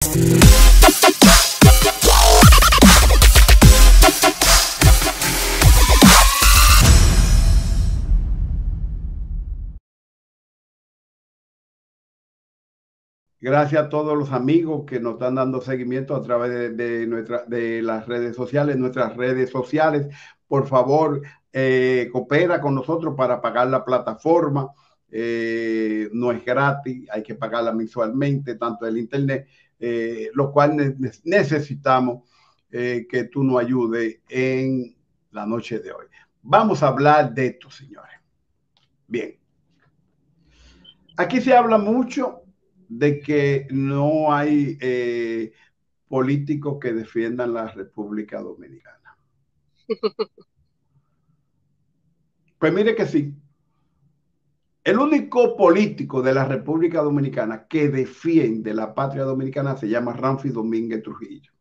Gracias a todos los amigos que nos están dando seguimiento a través de las redes sociales, nuestras redes sociales. Por favor, coopera con nosotros para pagar la plataforma. No es gratis, hay que pagarla mensualmente, tanto el internet, lo cual necesitamos que tú nos ayudes en la noche de hoy. Vamos a hablar de esto, señores. Bien. Aquí se habla mucho de que no hay políticos que defiendan la República Dominicana. Pues mire que sí. El único político de la República Dominicana que defiende la patria dominicana se llama Ramfi Domínguez Trujillo.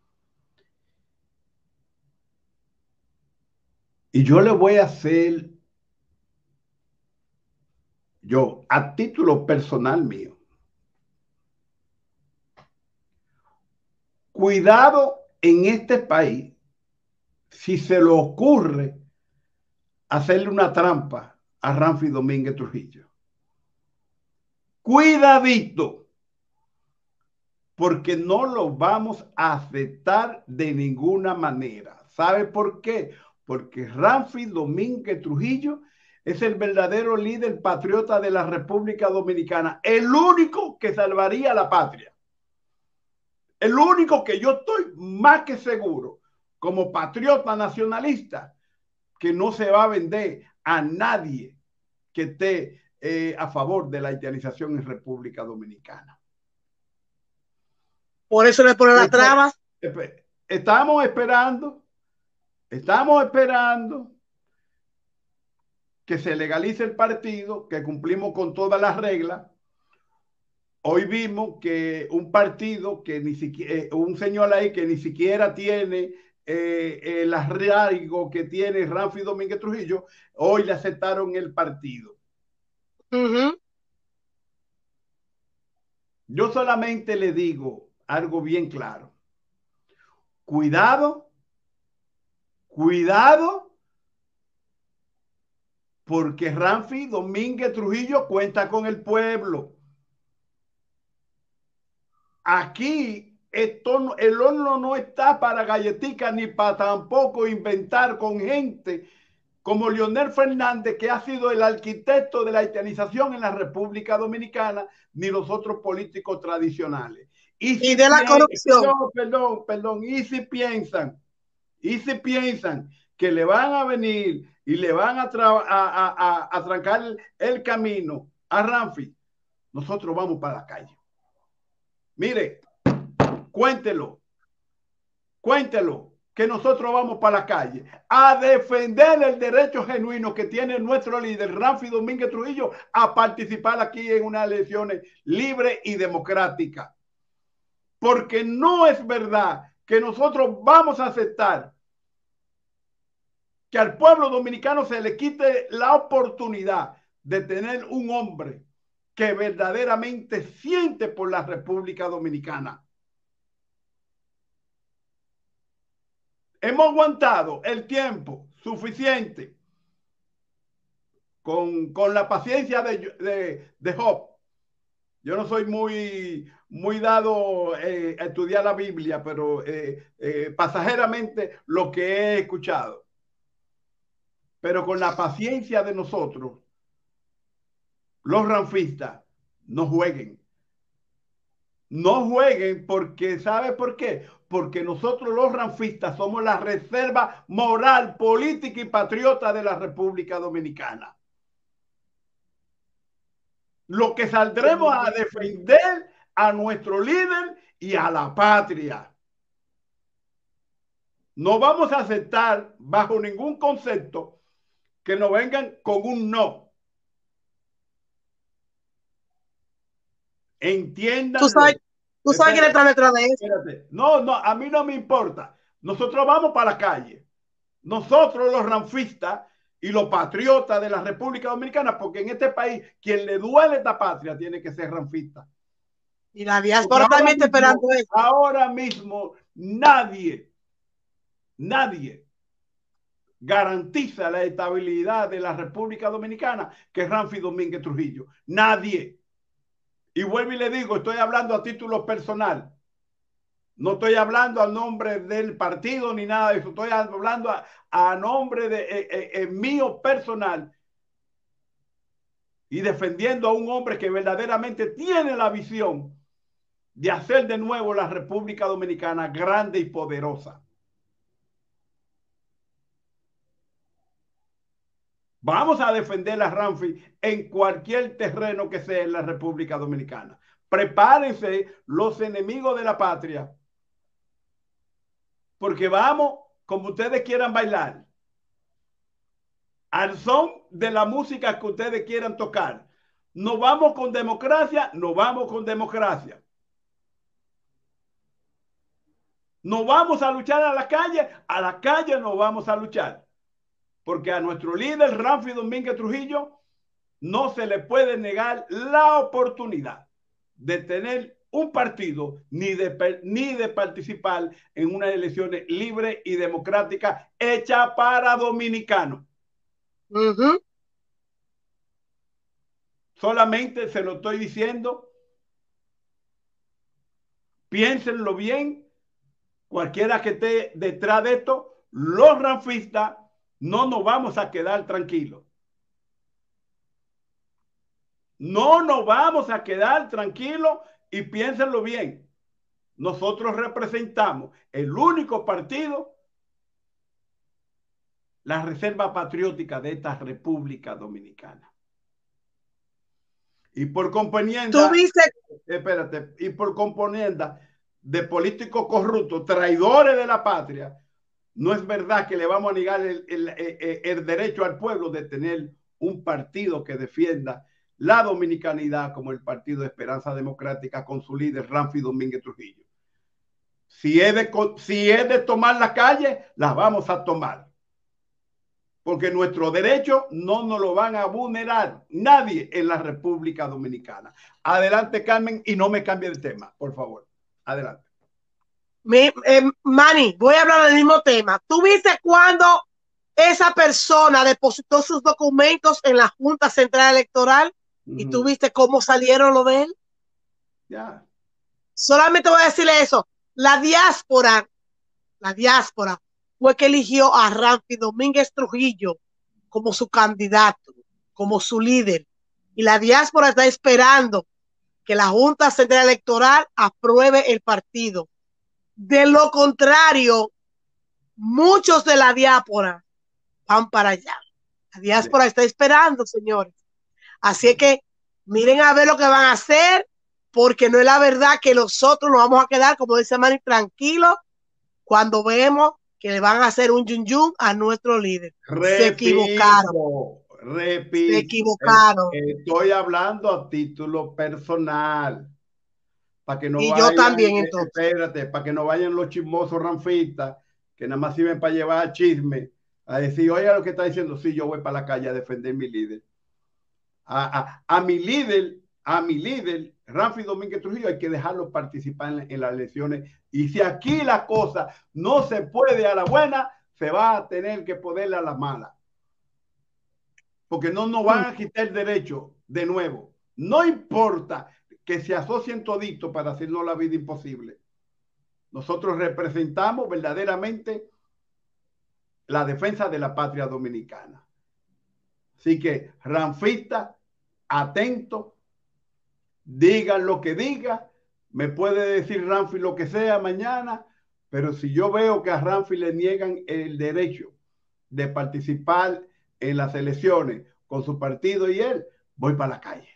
Y yo le voy a hacer, yo, a título personal mío, cuidado en este país si se le ocurre hacerle una trampa a Ramfi Domínguez Trujillo. Cuidadito, porque no lo vamos a aceptar de ninguna manera. ¿Sabe por qué? Porque Ramfi Domínguez Trujillo es el verdadero líder patriota de la República Dominicana, el único que salvaría la patria. El único que yo estoy más que seguro, como patriota nacionalista, que no se va a vender a nadie que esté a favor de la haitianización en República Dominicana. Por eso le ponen las trabas. Estamos esperando que se legalice el partido, que cumplimos con todas las reglas. Hoy vimos que un partido que ni siquiera, un señor ahí que ni siquiera tiene el arraigo que tiene Ramfi Domínguez Trujillo, hoy le aceptaron el partido. Yo solamente le digo algo bien claro. Cuidado, cuidado, porque Ramfi Domínguez Trujillo cuenta con el pueblo. Aquí el horno no está para galletica ni para tampoco inventar con gente como Leonel Fernández, que ha sido el arquitecto de la haitianización en la República Dominicana, ni los otros políticos tradicionales. Y de la corrupción. Perdón. Y si piensan que le van a venir y le van a trancar el camino a Ramfi, nosotros vamos para la calle. Mire, cuéntelo, que nosotros vamos para la calle a defender el derecho genuino que tiene nuestro líder Ramfi Domínguez Trujillo a participar aquí en unas elecciones libres y democráticas. Porque no es verdad que nosotros vamos a aceptar que al pueblo dominicano se le quite la oportunidad de tener un hombre que verdaderamente siente por la República Dominicana. Hemos aguantado el tiempo suficiente con la paciencia de Job. Yo no soy muy dado a estudiar la Biblia, pero pasajeramente lo que he escuchado. Pero con la paciencia de nosotros, los ranfistas, no jueguen. No jueguen porque, ¿sabe por qué? Porque nosotros los ranfistas somos la reserva moral, política y patriota de la República Dominicana. Lo que saldremos a defender a nuestro líder y a la patria. No vamos a aceptar bajo ningún concepto que nos vengan con un no. Entiendan. ¿Tú sabes quién está detrás de eso? No, a mí no me importa. Nosotros vamos para la calle. Nosotros los ranfistas y los patriotas de la República Dominicana, porque en este país quien le duele esta patria tiene que ser ranfista. Y la diáspora también está esperando eso. Ahora mismo nadie garantiza la estabilidad de la República Dominicana que Ramfi Domínguez Trujillo. Nadie. Y vuelvo y le digo, estoy hablando a título personal. No estoy hablando a nombre del partido ni nada de eso. Estoy hablando a nombre de mío personal y defendiendo a un hombre que verdaderamente tiene la visión de hacer de nuevo la República Dominicana grande y poderosa. Vamos a defender a Ramfi en cualquier terreno que sea en la República Dominicana. Prepárense los enemigos de la patria, porque vamos, como ustedes quieran bailar, al son de la música que ustedes quieran tocar. Nos vamos con democracia, nos vamos con democracia. Nos vamos a luchar a la calle nos vamos a luchar. Porque a nuestro líder, Ramfi Domínguez Trujillo, no se le puede negar la oportunidad de tener un partido ni de participar en unas elecciones libres y democráticas hechas para dominicanos. Solamente se lo estoy diciendo. Piénsenlo bien. Cualquiera que esté detrás de esto, los ranfistas no nos vamos a quedar tranquilos. No nos vamos a quedar tranquilos y piénsenlo bien. Nosotros representamos el único partido, la reserva patriótica de esta República Dominicana. Y por componenda, y por componenda de políticos corruptos, traidores de la patria, no es verdad que le vamos a negar el derecho al pueblo de tener un partido que defienda la dominicanidad como el Partido de Esperanza Democrática con su líder Ramfi Domínguez Trujillo. Si es de tomar la calle, las vamos a tomar. Porque nuestro derecho no nos lo van a vulnerar nadie en la República Dominicana. Adelante, Carmen, y no me cambie de tema, por favor. Adelante. Manny, voy a hablar del mismo tema. ¿Tú viste cuando esa persona depositó sus documentos en la Junta Central Electoral? ¿Y tú viste cómo salieron lo de él? Ya. Solamente voy a decirle eso. La diáspora fue que eligió a Ramfi Domínguez Trujillo como su candidato, como su líder. Y la diáspora está esperando que la Junta Central Electoral apruebe el partido. De lo contrario, muchos de la diáspora van para allá. La diáspora está esperando, señores. Así es que miren a ver lo que van a hacer, porque no es la verdad que nosotros nos vamos a quedar, como dice Manny, tranquilos cuando vemos que le van a hacer un yun yun a nuestro líder. Se equivocaron. Se equivocaron. Estoy hablando a título personal. Para que no y vayan, yo también, entonces. Espérate, para que no vayan los chismosos ranfistas que nada más sirven para llevar chisme, a decir, oiga lo que está diciendo, sí, yo voy para la calle a defender mi líder. A mi líder, Ramfi Domínguez Trujillo, hay que dejarlo participar en las elecciones. Y si aquí la cosa no se puede a la buena, se va a tener que poderle a la mala. Porque no nos van a quitar el derecho de nuevo. No importa que se asocien toditos para hacernos la vida imposible. Nosotros representamos verdaderamente la defensa de la patria dominicana. Así que, ranfista, atento, digan lo que diga, me puede decir Ramfi lo que sea mañana, pero si yo veo que a Ramfi le niegan el derecho de participar en las elecciones con su partido y él, voy para la calle.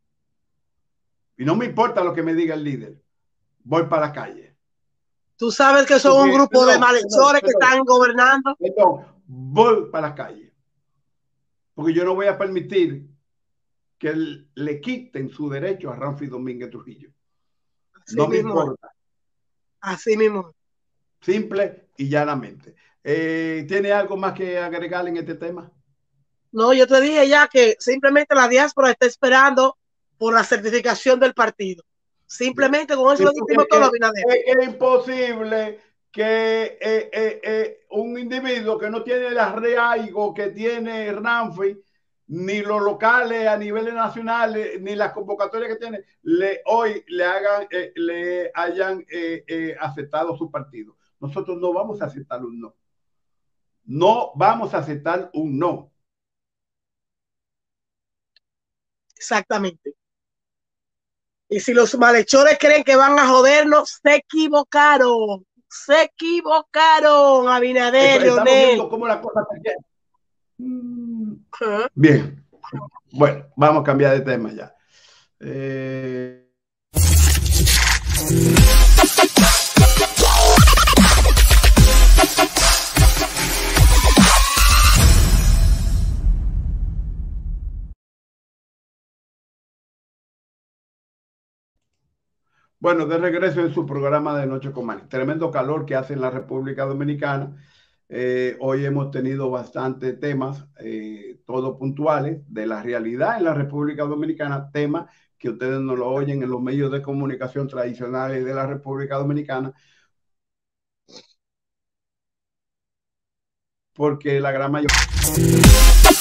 Y no me importa lo que me diga el líder, voy para la calle. Tú sabes que son un grupo de malhechores que están gobernando. Voy para la calle. Porque yo no voy a permitir que le quiten su derecho a Ramfi Domínguez Trujillo. Así no mismo. me importa. Así mismo. Simple y llanamente. ¿Tiene algo más que agregar en este tema? No, yo te dije ya que simplemente la diáspora está esperando por la certificación del partido. Simplemente con eso lo dijimos todo, Abinader. Es imposible que un individuo que no tiene el arraigo que tiene Ramfi, ni los locales a niveles nacionales, ni las convocatorias que tiene, hoy le hayan aceptado su partido. Nosotros no vamos a aceptar un no. No vamos a aceptar un no. Exactamente. Y si los malhechores creen que van a jodernos, se equivocaron. Se equivocaron, Abinader, Estamos viendo cómo la cosa se Bien. Bueno, vamos a cambiar de tema ya. Bueno, de regreso en su programa de Noche con Manny. Tremendo calor que hace en la República Dominicana. Hoy hemos tenido bastantes temas, todos puntuales, de la realidad en la República Dominicana, temas que ustedes no lo oyen en los medios de comunicación tradicionales de la República Dominicana, porque la gran mayoría